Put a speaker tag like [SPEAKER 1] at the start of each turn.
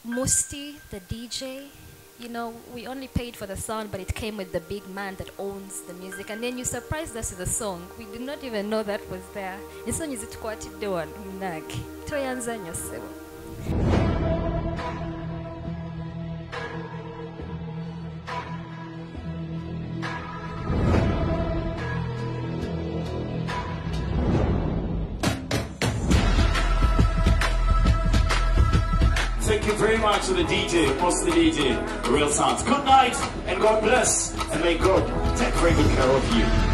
[SPEAKER 1] Musti, the DJ, you know, we only paid for the sound, but it came with the big man that owns the music. And then you surprised us with a song. We did not even know that was there. It's not easy to quite do one. Toyanza nyosebo.
[SPEAKER 2] Thank you very much to the DJ, post the DJ, Real Sounds. Good night and God bless, and may God take very good care of you.